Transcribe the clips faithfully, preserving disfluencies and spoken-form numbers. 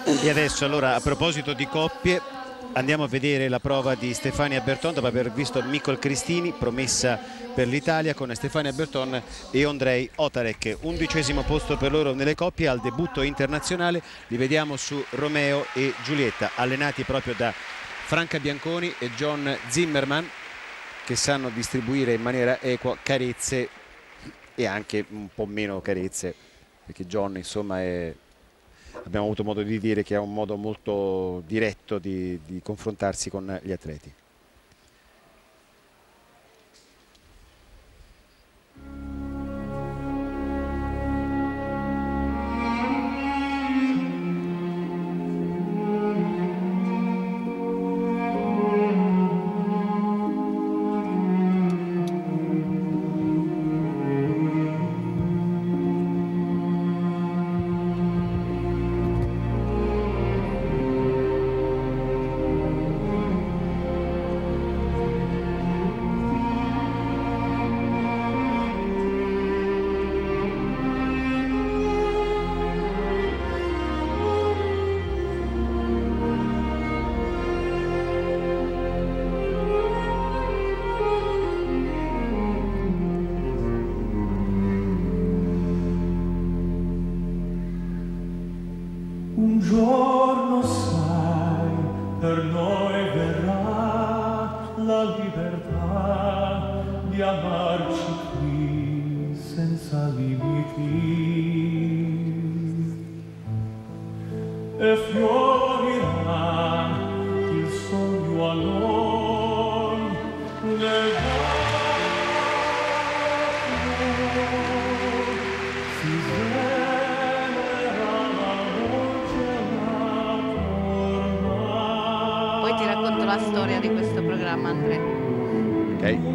E adesso allora, a proposito di coppie, andiamo a vedere la prova di Stefania Berton dopo aver visto Micol Cristini, promessa per l'Italia, con Stefania Berton e Ondrej Otarek. Undicesimo posto per loro nelle coppie al debutto internazionale. Li vediamo su Romeo e Giulietta, allenati proprio da Franca Bianconi e John Zimmerman, che sanno distribuire in maniera equa carezze e anche un po' meno carezze, perché John insomma è... abbiamo avuto modo di dire che ha un modo molto diretto di, di confrontarsi con gli atleti. Un giorno sai, per noi verrà la libertà di amarci qui senza limiti e fiorirà il sogno a noi nel si Poi ti racconto la storia di questo programma, Andrea. Ok.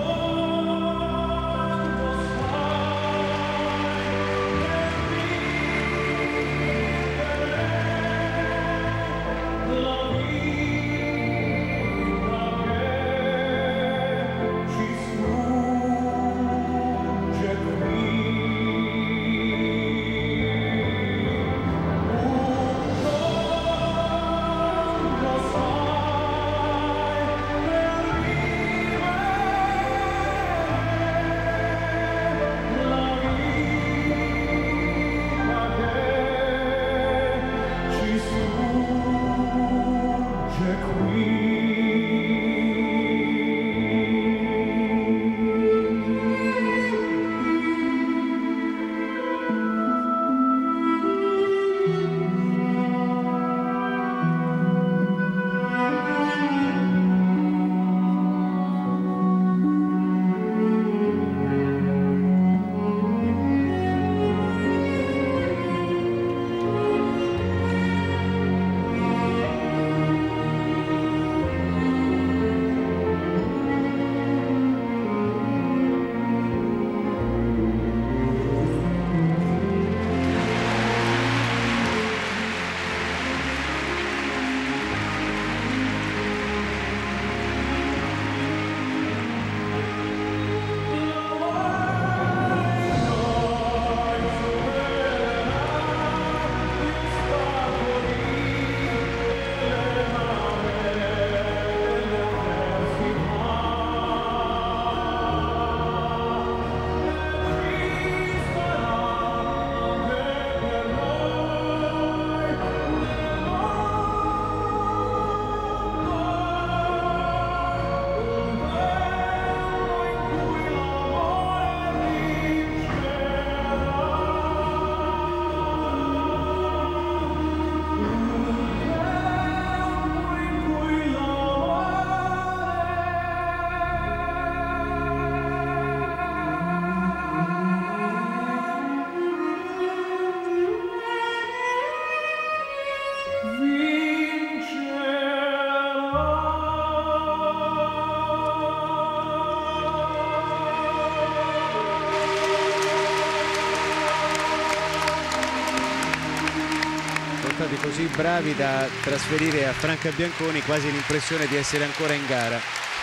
Così bravi da trasferire a Franca Bianconi quasi l'impressione di essere ancora in gara.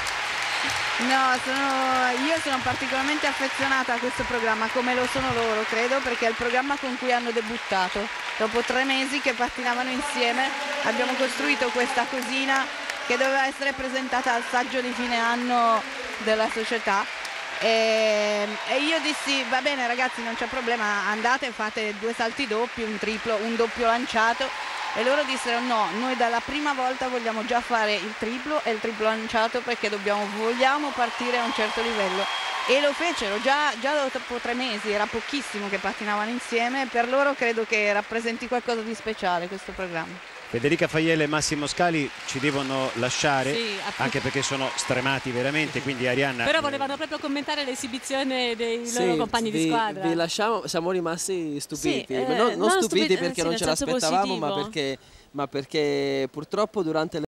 No, sono, io sono particolarmente affezionata a questo programma, come lo sono loro, credo, perché è il programma con cui hanno debuttato. dopo tre mesi che pattinavano insieme, abbiamo costruito questa cosina che doveva essere presentata al saggio di fine anno della società. E, e io dissi va bene ragazzi, non c'è problema, andate, fate due salti doppi, un triplo, un doppio lanciato, e loro dissero no, noi dalla prima volta vogliamo già fare il triplo e il triplo lanciato perché dobbiamo, vogliamo partire a un certo livello, e lo fecero già, già dopo tre mesi, era pochissimo che pattinavano insieme, e per loro credo che rappresenti qualcosa di speciale questo programma. Federica Faiella e Massimo Scali ci devono lasciare, sì, anche perché sono stremati veramente, quindi Arianna... Però volevano proprio commentare l'esibizione dei sì, loro compagni vi, di squadra. Vi lasciamo, siamo rimasti stupiti, sì, eh, non, non non stupiti stupiti, perché sì, non ce nel senso l'aspettavamo, ma positivo. perché, ma perché purtroppo durante le